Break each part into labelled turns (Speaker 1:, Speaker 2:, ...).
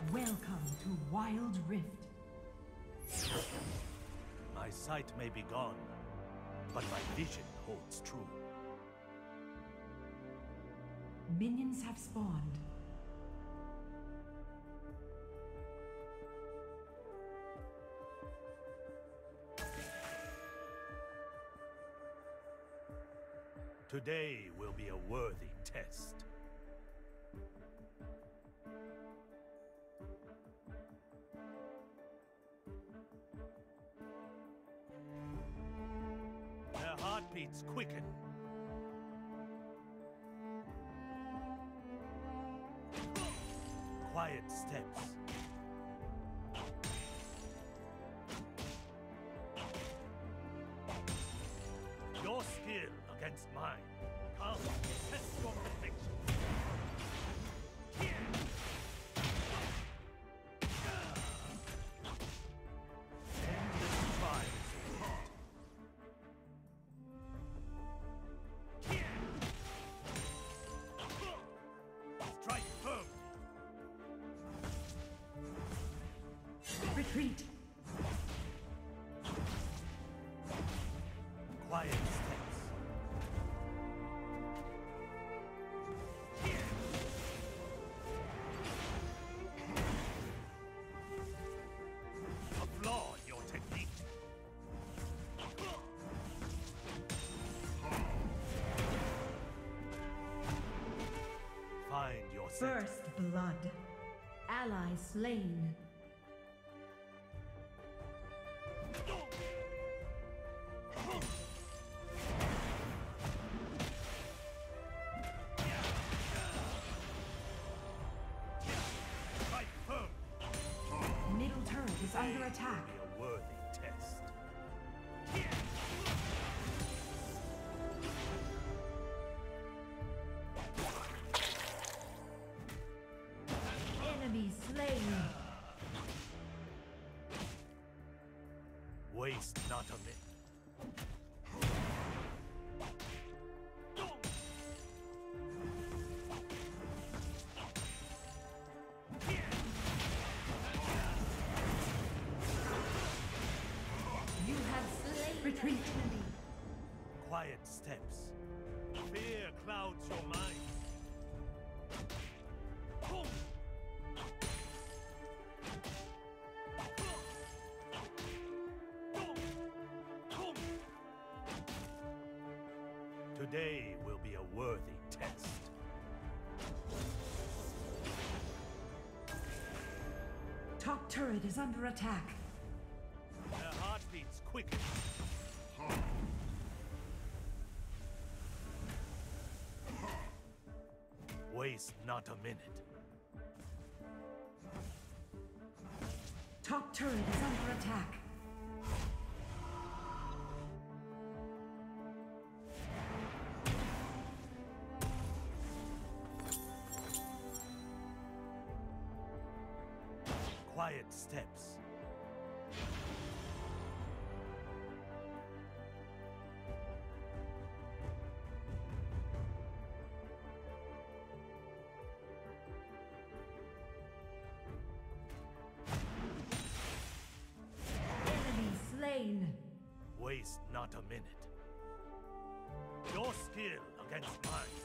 Speaker 1: Welcome to Wild Rift.
Speaker 2: My sight may be gone, but my vision holds true.
Speaker 1: Minions have spawned.
Speaker 2: Today will be a worthy test. Their heartbeats quicken. Quiet steps. Your skill against mine. Come, test your perfection. Endless trials await. Strike firm.
Speaker 1: Retreat.
Speaker 2: Quiet steps. Applaud your technique. Find your center.
Speaker 1: First blood. Ally slain.
Speaker 2: Strike firm.
Speaker 1: Middle turret is under attack.
Speaker 2: Be a worthy test.
Speaker 1: Enemy slain.
Speaker 2: Waste not a minute.
Speaker 1: You have slain. Retreat.
Speaker 2: Quiet steps. Fear clouds your mind. Today will be a worthy test.
Speaker 1: Top turret is under attack.
Speaker 2: Their heartbeats quicken. Waste not a minute.
Speaker 1: Top turret is under attack.
Speaker 2: Quiet steps.
Speaker 1: Enemy slain.
Speaker 2: Waste not a minute. Your skill against mine.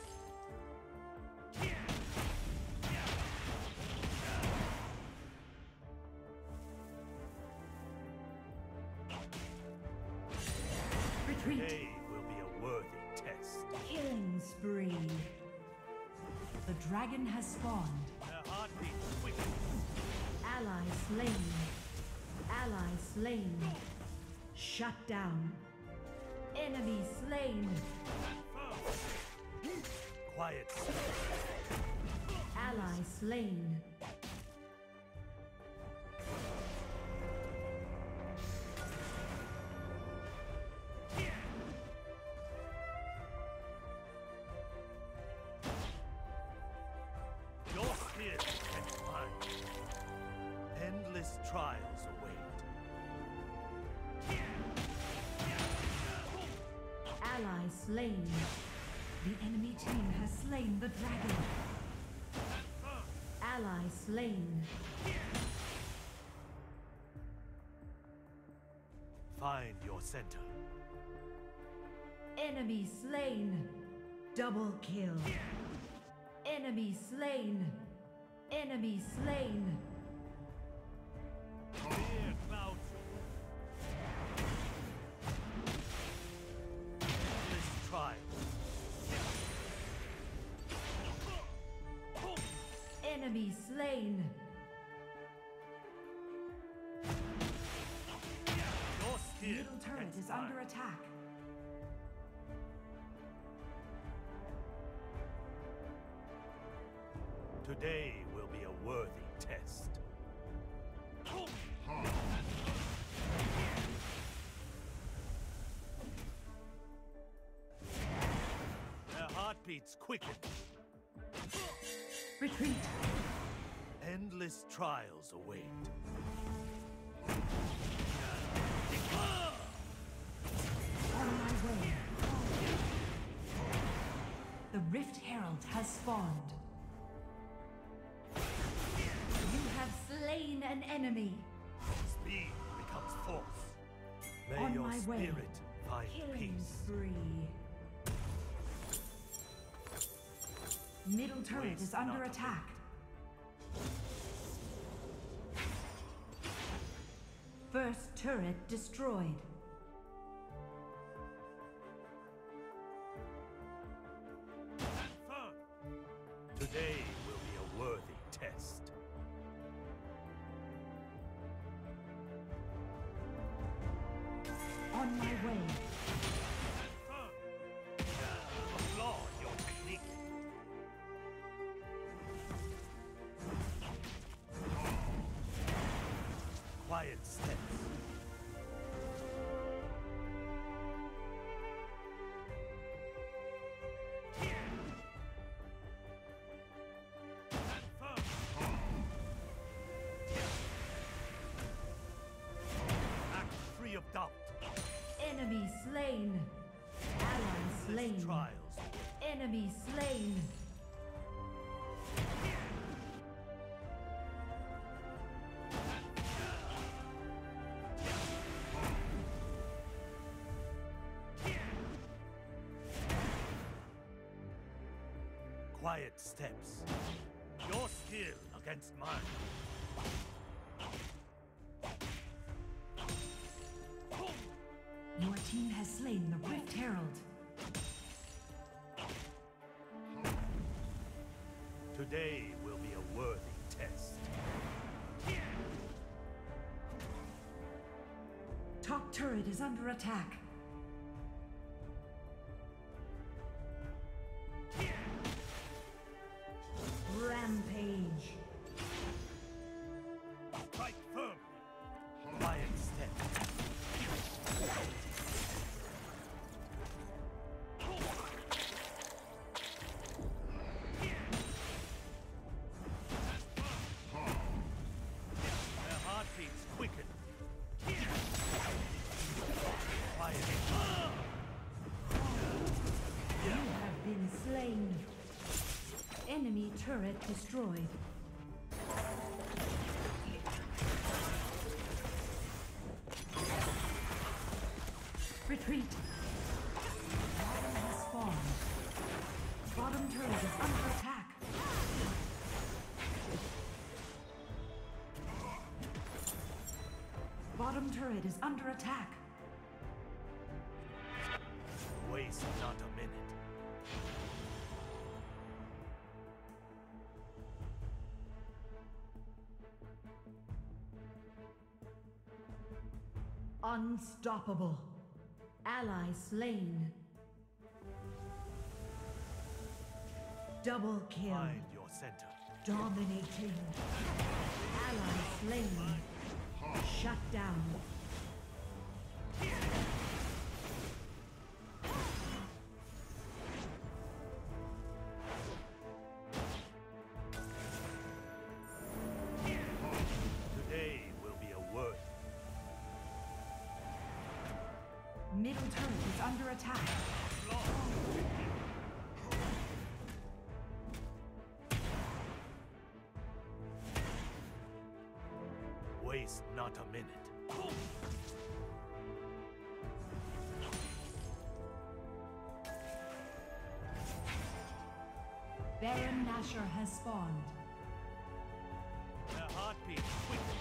Speaker 1: Retreat.
Speaker 2: Today will be a worthy test.
Speaker 1: Killing spree. The dragon has spawned.
Speaker 2: Their heartbeats quicken.
Speaker 1: Ally slain. Ally slain. Shut down. Enemy slain.
Speaker 2: Quiet steps.
Speaker 1: Ally slain.
Speaker 2: Your skill against mine. Endless trials await.
Speaker 1: Ally slain. The enemy team has slain the dragon. Ally slain.
Speaker 2: Find your center.
Speaker 1: Enemy slain. Double kill. Enemy slain. Enemy slain.
Speaker 2: Fear clouds this trial.
Speaker 1: Enemy slain.
Speaker 2: Your skill
Speaker 1: Middle turret
Speaker 2: against
Speaker 1: is
Speaker 2: mine.
Speaker 1: under attack.
Speaker 2: Today will be a worthy test. Their heartbeats quicken.
Speaker 1: Retreat.
Speaker 2: Endless trials await.
Speaker 1: On my way. The Rift Herald has spawned. You have slain an enemy.
Speaker 2: Speed becomes force. May
Speaker 1: On
Speaker 2: your
Speaker 1: my way.
Speaker 2: spirit find
Speaker 1: Killing
Speaker 2: peace.
Speaker 1: spree. Middle turret
Speaker 2: Waste
Speaker 1: is under
Speaker 2: not.
Speaker 1: attack. First turret destroyed.
Speaker 2: Firm. Today will be a worthy test.
Speaker 1: On my way.
Speaker 2: Firm. Applaud your technique. Quiet steps. Act free of doubt.
Speaker 1: Enemy slain. Ally slain.
Speaker 2: Trials.
Speaker 1: Enemy slain.
Speaker 2: Quiet steps. Your skill against mine.
Speaker 1: Your team has slain the Rift Herald.
Speaker 2: Today will be a worthy test.
Speaker 1: Top turret is under attack. Rampage.
Speaker 2: Strike firmly. Quiet step. Their heartbeats quicken. Quiet.
Speaker 1: You have been slain. Enemy turret destroyed. Retreat. Bottom has spawned. Bottom turret is under attack. Bottom turret is under attack.
Speaker 2: Waste not a minute.
Speaker 1: Unstoppable. Ally slain. Double kill.
Speaker 2: Find your center.
Speaker 1: Dominating. Ally slain. Shut down.
Speaker 2: Today will be a worthy.
Speaker 1: Middle turret is under attack.
Speaker 2: Waste not a minute.
Speaker 1: Baron Nashor has spawned.
Speaker 2: Their heartbeat quickly.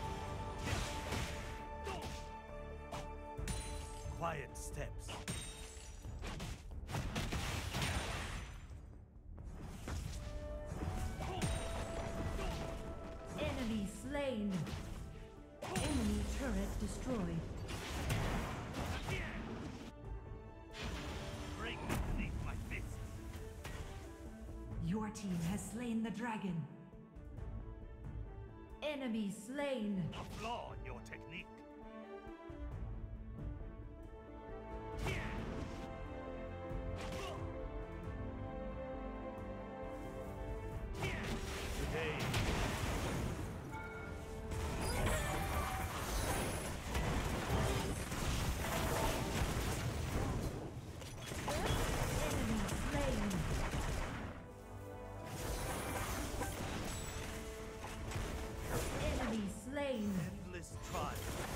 Speaker 2: Quiet steps.
Speaker 1: Enemy slain. Enemy turret destroyed.
Speaker 2: Break beneath my fists.
Speaker 1: Your team has slain the dragon. Enemy slain.
Speaker 2: A flaw in your technique. Today.
Speaker 1: Enemy slain. Enemy slain.
Speaker 2: Endless trial.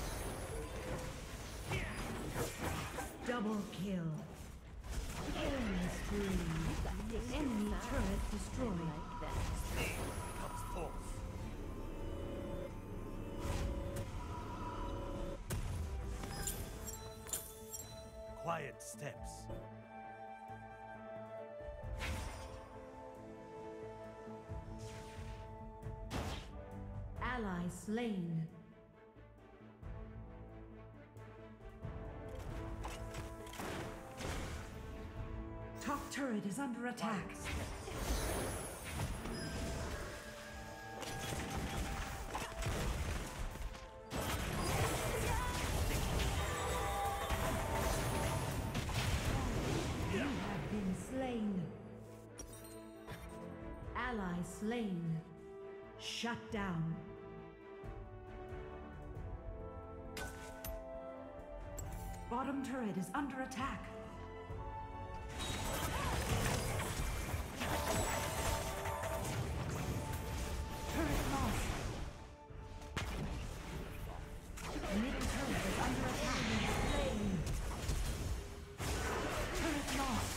Speaker 1: Double kill. Killing spree. Enemy turret destroyed.
Speaker 2: Speed becomes force. Quiet steps.
Speaker 1: Ally slain. Top turret is under attack. You have been slain. Ally slain. Shut down. Bottom turret is under attack. Turret lost. Middle turret is under attack. Slain. Turret lost.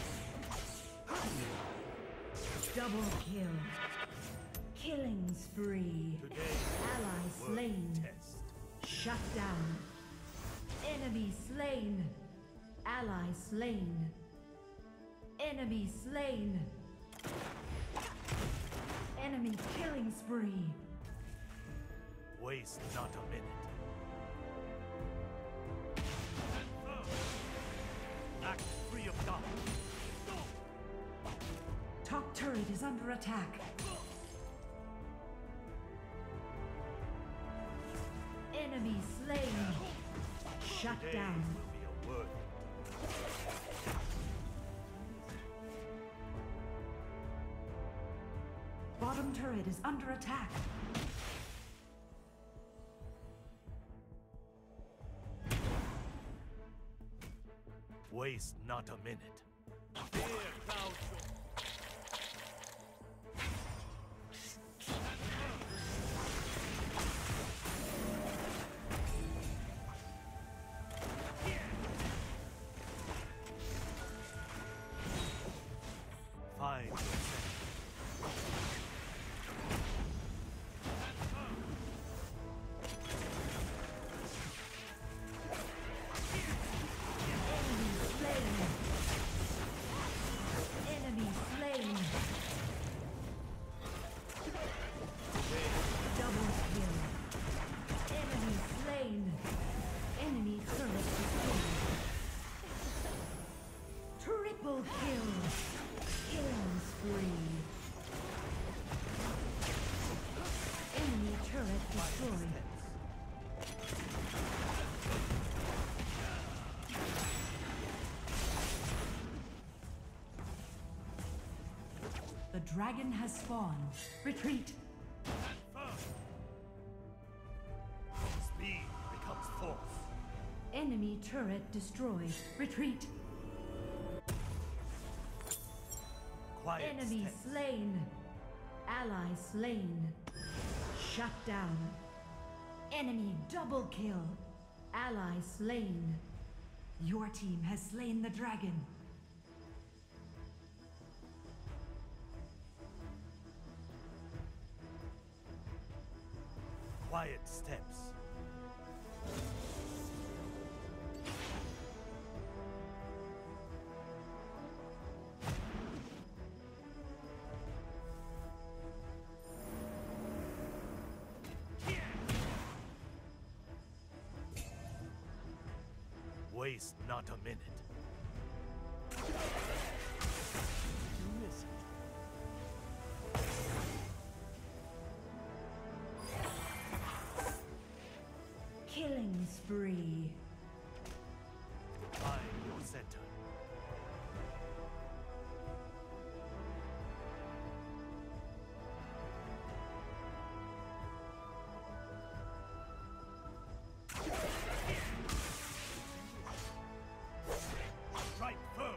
Speaker 1: Double kill. Killing spree.
Speaker 2: Today.
Speaker 1: Ally slain.
Speaker 2: Test.
Speaker 1: Shut down. Enemy slain. Ally slain. Enemy slain. Enemy killing spree.
Speaker 2: Waste not a minute. Act free of doubt.
Speaker 1: Top turret is under attack. Enemy slain. Shut
Speaker 2: Today
Speaker 1: down.
Speaker 2: will be a word.
Speaker 1: Bottom turret is under attack.
Speaker 2: Waste not a minute. Fear clouds your find yourself.
Speaker 1: Enemy slain. Enemy slain. Double kill. Enemy slain. Enemy turret destroyed. Triple kill. Killing spree. Enemy turret destroyed. The dragon has spawned. Retreat.
Speaker 2: Speed becomes force.
Speaker 1: Enemy turret destroyed. Retreat.
Speaker 2: Quiet
Speaker 1: Enemy
Speaker 2: steps.
Speaker 1: slain. Ally slain. Shut down. Enemy double kill. Ally slain. Your team has slain the dragon.
Speaker 2: Quiet steps. Waste not a minute. You miss it.
Speaker 1: Killing spree.
Speaker 2: Find your center. Strike firm.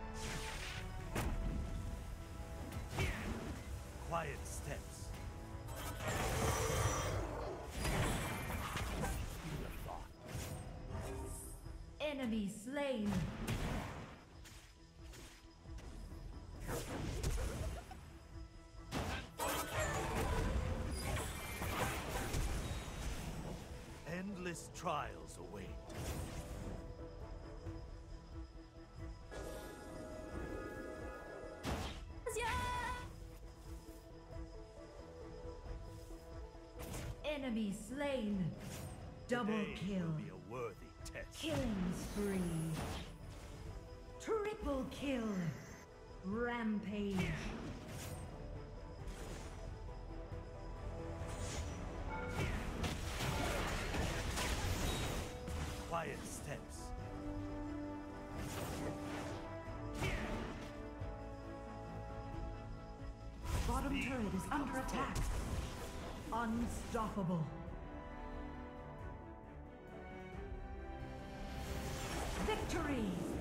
Speaker 2: Quiet steps.
Speaker 1: Enemy slain.
Speaker 2: Endless trials await.
Speaker 1: Enemy slain. Double
Speaker 2: Today
Speaker 1: kill.
Speaker 2: will be a worthy test.
Speaker 1: Killing spree. Triple kill. Rampage.
Speaker 2: Quiet steps.
Speaker 1: Bottom turret is under attack. Unstoppable. Victory!